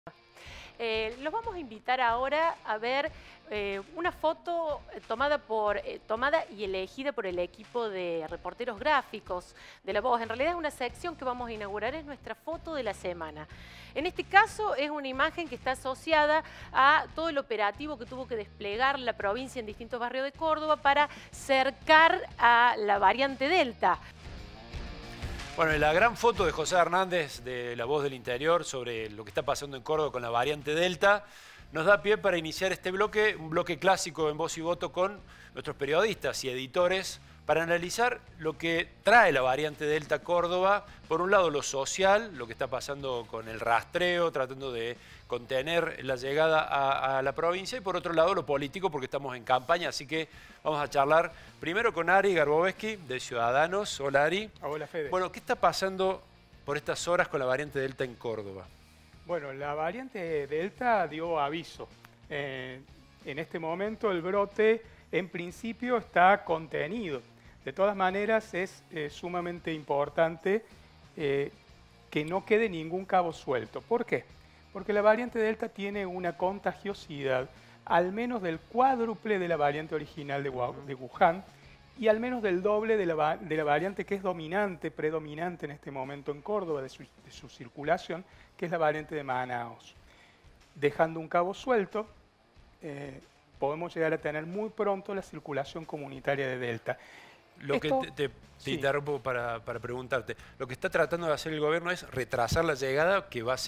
Los vamos a invitar ahora a ver una foto tomada y elegida por el equipo de reporteros gráficos de La Voz. En realidad es una sección que vamos a inaugurar, es nuestra foto de la semana. En este caso es una imagen que está asociada a todo el operativo que tuvo que desplegar la provincia en distintos barrios de Córdoba para cercar a la variante Delta. Bueno, la gran foto de José Hernández de La Voz del Interior sobre lo que está pasando en Córdoba con la variante Delta nos da pie para iniciar este bloque, un bloque clásico en Voz y Voto con nuestros periodistas y editores para analizar lo que trae la variante Delta a Córdoba. Por un lado lo social, lo que está pasando con el rastreo, tratando de contener la llegada a la provincia, y por otro lado lo político, porque estamos en campaña, así que vamos a charlar primero con Ari Garbovesky de Ciudadanos. Hola, Ari. Hola, Fede. Bueno, ¿qué está pasando por estas horas con la variante Delta en Córdoba? Bueno, la variante Delta dio aviso. En este momento el brote en principio está contenido. De todas maneras es sumamente importante que no quede ningún cabo suelto. ¿Por qué? Porque la variante Delta tiene una contagiosidad al menos del cuádruple de la variante original de Wuhan y al menos del doble de la variante que es predominante en este momento en Córdoba, de su circulación, que es la variante de Manaos. Dejando un cabo suelto, podemos llegar a tener muy pronto la circulación comunitaria de Delta. Te interrumpo para preguntarte. Lo que está tratando de hacer el gobierno es retrasar la llegada, que no va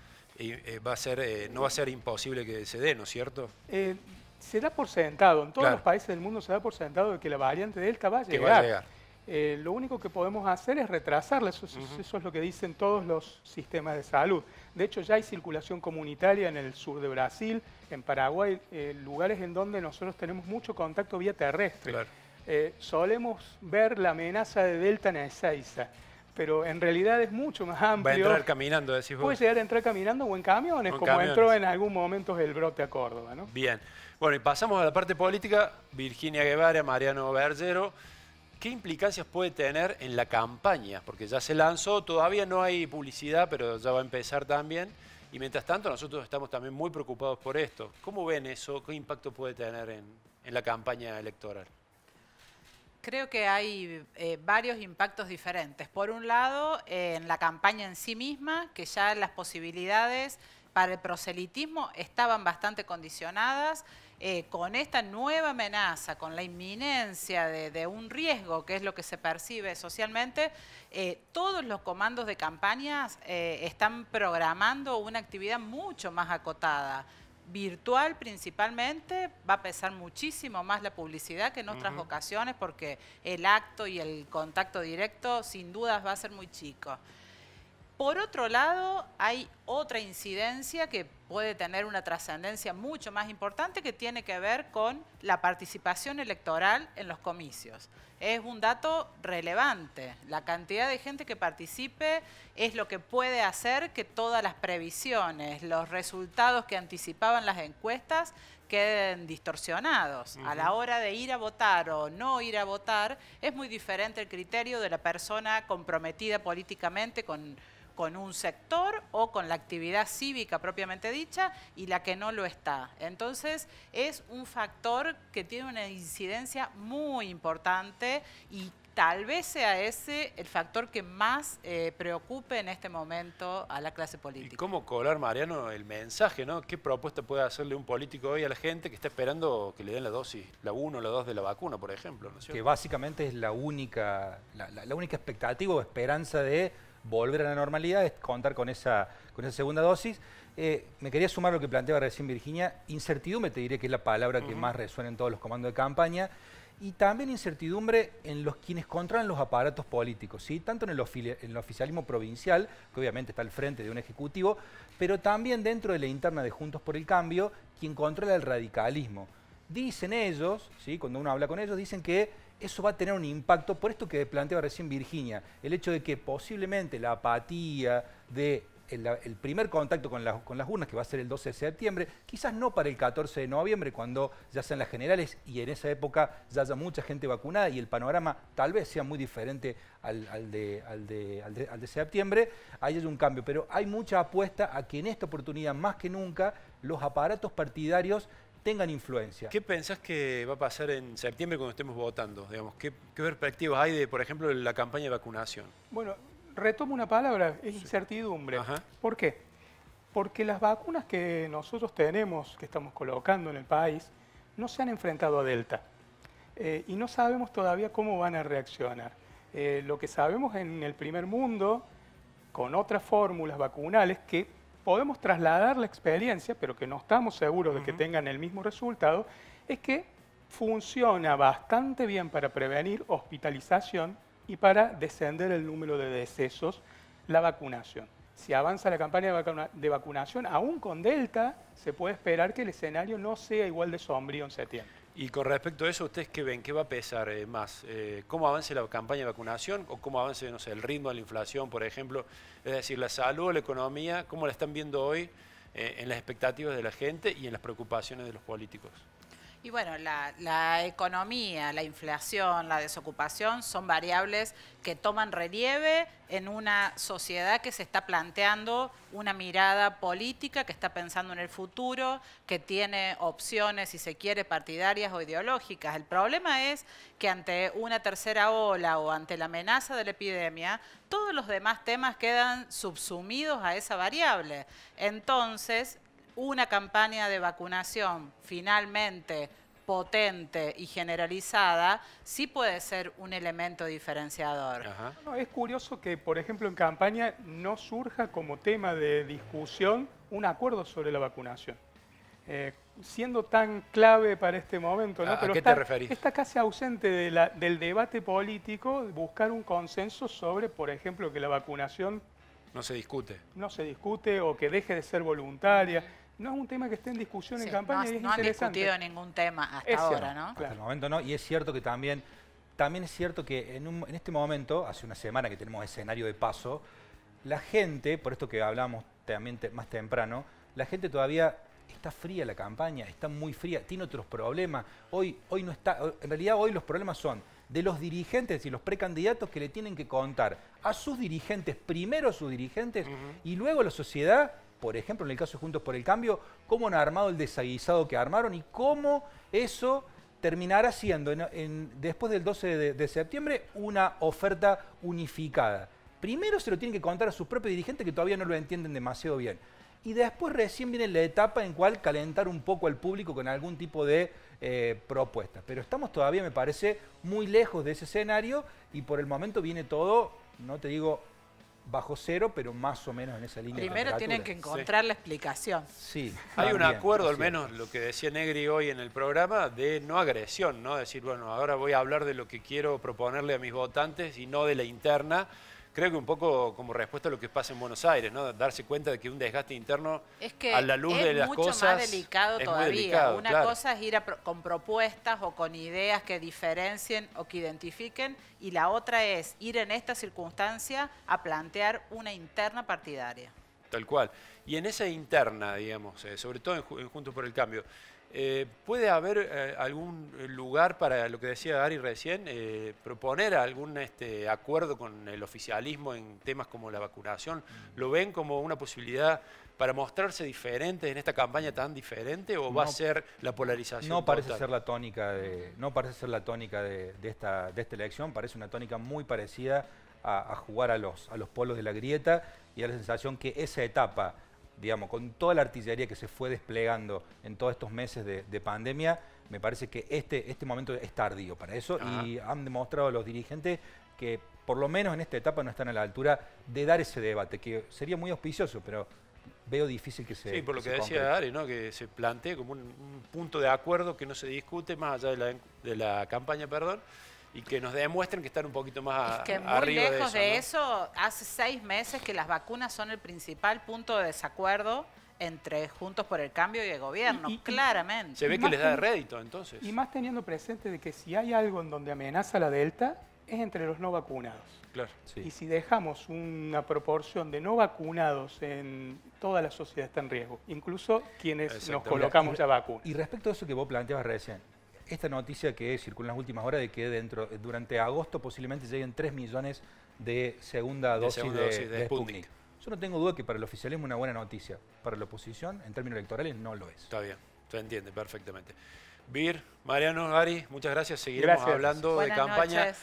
a ser imposible que se dé, ¿no es cierto? Se da por sentado, en todos Claro. los países del mundo se da por sentado de que la variante Delta va a llegar. Que va a llegar. Lo único que podemos hacer es retrasarla, eso es lo que dicen todos los sistemas de salud. De hecho, ya hay circulación comunitaria en el sur de Brasil, en Paraguay, lugares en donde nosotros tenemos mucho contacto vía terrestre. Claro. Solemos ver la amenaza de Delta en Ezeiza, pero en realidad es mucho más amplio. Va a entrar caminando, decís vos. Puede llegar a entrar caminando o en camiones, O en como camiones. entró en algún momento el brote a Córdoba, ¿no? Bien. Bueno, y pasamos a la parte política. Virginia Guevara, Mariano Bergero. ¿Qué implicancias puede tener en la campaña? Porque ya se lanzó, todavía no hay publicidad, pero ya va a empezar también. Y mientras tanto, nosotros estamos también muy preocupados por esto. ¿Cómo ven eso? ¿Qué impacto puede tener en la campaña electoral? Creo que hay varios impactos diferentes. Por un lado, en la campaña en sí misma, que ya las posibilidades para el proselitismo estaban bastante condicionadas. Con esta nueva amenaza, con la inminencia de un riesgo, que es lo que se percibe socialmente, todos los comandos de campañas están programando una actividad mucho más acotada. Virtual principalmente, va a pesar muchísimo más la publicidad que en otras ocasiones, porque el acto y el contacto directo sin dudas va a ser muy chico. Por otro lado, hay otra incidencia que puede tener una trascendencia mucho más importante, que tiene que ver con la participación electoral en los comicios. Es un dato relevante. La cantidad de gente que participe es lo que puede hacer que todas las previsiones, los resultados que anticipaban las encuestas, queden distorsionados. A la hora de ir a votar o no ir a votar, es muy diferente el criterio de la persona comprometida políticamente con un sector o con la actividad cívica propiamente dicha, y la que no lo está. Entonces es un factor que tiene una incidencia muy importante, y tal vez sea ese el factor que más preocupe en este momento a la clase política. ¿Y cómo colar, Mariano, el mensaje, ¿no? ¿Qué propuesta puede hacerle un político hoy a la gente que está esperando que le den la dosis, la 1 o la 2 de la vacuna, por ejemplo? ¿No es cierto? Que básicamente es la única expectativa o esperanza de volver a la normalidad, es contar con esa segunda dosis. Me quería sumar a lo que planteaba recién Virginia. Incertidumbre, te diré que es la palabra que más resuena en todos los comandos de campaña. Y también incertidumbre en quienes controlan los aparatos políticos, ¿sí? Tanto en el oficialismo provincial, que obviamente está al frente de un ejecutivo, pero también dentro de la interna de Juntos por el Cambio, quien controla el radicalismo. Dicen ellos, ¿sí? Cuando uno habla con ellos, dicen que eso va a tener un impacto, por esto que planteaba recién Virginia, el hecho de que posiblemente la apatía de el primer contacto con las urnas, que va a ser el 12 de septiembre, quizás no para el 14 de noviembre, cuando ya sean las generales y en esa época ya haya mucha gente vacunada y el panorama tal vez sea muy diferente al de septiembre, ahí hay un cambio. Pero hay mucha apuesta a que en esta oportunidad, más que nunca, los aparatos partidarios tengan influencia. ¿Qué pensás que va a pasar en septiembre cuando estemos votando? Digamos, ¿qué perspectivas hay de, por ejemplo, la campaña de vacunación? Bueno, retomo una palabra, es incertidumbre. Ajá. ¿Por qué? Porque las vacunas que nosotros tenemos, que estamos colocando en el país, no se han enfrentado a Delta. Y no sabemos todavía cómo van a reaccionar. Lo que sabemos en el primer mundo, con otras fórmulas vacunales que podemos trasladar la experiencia, pero que no estamos seguros de que tengan el mismo resultado, es que funciona bastante bien para prevenir hospitalización y para descender el número de decesos la vacunación. Si avanza la campaña de vacunación, aún con Delta, se puede esperar que el escenario no sea igual de sombrío en septiembre. Y con respecto a eso, ¿ustedes qué ven? ¿Qué va a pesar más? ¿Cómo avance la campaña de vacunación o cómo avance, no sé, el ritmo de la inflación, por ejemplo? Es decir, la salud, la economía, ¿cómo la están viendo hoy en las expectativas de la gente y en las preocupaciones de los políticos? Y bueno, la economía, la inflación, la desocupación son variables que toman relieve en una sociedad que se está planteando una mirada política, que está pensando en el futuro, que tiene opciones, si se quiere, partidarias o ideológicas. El problema es que ante una tercera ola o ante la amenaza de la epidemia, todos los demás temas quedan subsumidos a esa variable. Entonces, una campaña de vacunación finalmente potente y generalizada sí puede ser un elemento diferenciador. Ajá. No, es curioso que, por ejemplo, en campaña no surja como tema de discusión un acuerdo sobre la vacunación. Siendo tan clave para este momento, ¿no? ¿A Pero qué te referís? está casi ausente del debate político, buscar un consenso sobre, por ejemplo, que la vacunación No se discute. no se discute o que deje de ser voluntaria. No es un tema que esté en discusión Sí, en campaña y es no han interesante. discutido ningún tema hasta Es ahora, cierto. ¿no? Hasta el momento no, y es cierto que también es cierto que en este momento, hace una semana que tenemos escenario de paso, la gente, por esto que hablamos también más temprano, la gente todavía está fría la campaña, está muy fría, tiene otros problemas. Hoy no está, en realidad hoy los problemas son de los dirigentes y los precandidatos que le tienen que contar a sus dirigentes, primero a sus dirigentes y luego a la sociedad. Por ejemplo, en el caso de Juntos por el Cambio, cómo han armado el desaguisado que armaron y cómo eso terminará siendo, después del 12 de septiembre, una oferta unificada. Primero se lo tienen que contar a sus propios dirigentes que todavía no lo entienden demasiado bien. Y después recién viene la etapa en cual calentar un poco al público con algún tipo de propuesta. Pero estamos todavía, me parece, muy lejos de ese escenario y por el momento viene todo, no te digo bajo cero, pero más o menos en esa línea. Primero tienen que encontrar la explicación. Sí, Hay un también, acuerdo, es al menos lo que decía Negri hoy en el programa, de no agresión, ¿no? Decir, bueno, ahora voy a hablar de lo que quiero proponerle a mis votantes y no de la interna. Creo que un poco como respuesta a lo que pasa en Buenos Aires, ¿no? Darse cuenta de que un desgaste interno Es que a la luz de las mucho cosas más delicado es muy todavía. delicado, Una claro. cosa es ir con propuestas o con ideas que diferencien o que identifiquen y la otra es ir en esta circunstancia a plantear una interna partidaria. Tal cual. Y en esa interna, digamos, sobre todo en Juntos por el Cambio, ¿puede haber algún lugar para lo que decía Ari recién, proponer algún acuerdo con el oficialismo en temas como la vacunación? ¿Lo ven como una posibilidad para mostrarse diferentes en esta campaña tan diferente o va a ser la polarización No parece total? ser la tónica de esta elección, parece una tónica muy parecida a jugar a los polos de la grieta y a la sensación que esa etapa, digamos, con toda la artillería que se fue desplegando en todos estos meses de pandemia, me parece que este momento es tardío para eso. Ajá. Y han demostrado los dirigentes que por lo menos en esta etapa no están a la altura de dar ese debate, que sería muy auspicioso, pero veo difícil que se Sí, por lo que se decía concrete. Ari, ¿no? Que se plantee como un punto de acuerdo que no se discute más allá de la campaña, perdón, y que nos demuestren que están un poquito más Es que muy arriba lejos de de eso, eso, hace 6 meses que las vacunas son el principal punto de desacuerdo entre Juntos por el Cambio y el gobierno, Y- claramente. Se ve que más les da que- rédito, entonces. Y más teniendo presente de que si hay algo en donde amenaza la Delta, es entre los no vacunados. Claro. Sí. Y si dejamos una proporción de no vacunados en toda la sociedad está en riesgo, incluso quienes nos Exactamente. colocamos ya vacunas. Y respecto a eso que vos planteabas recién, esta noticia que circula en las últimas horas de que durante agosto posiblemente lleguen 3 millones de segunda dosis de Sputnik. Yo no tengo duda que para el oficialismo es una buena noticia. Para la oposición, en términos electorales, no lo es. Está bien, se entiende perfectamente. Vir, Mariano, Ari, muchas gracias. Seguiremos Gracias. hablando Buenas de campaña noches.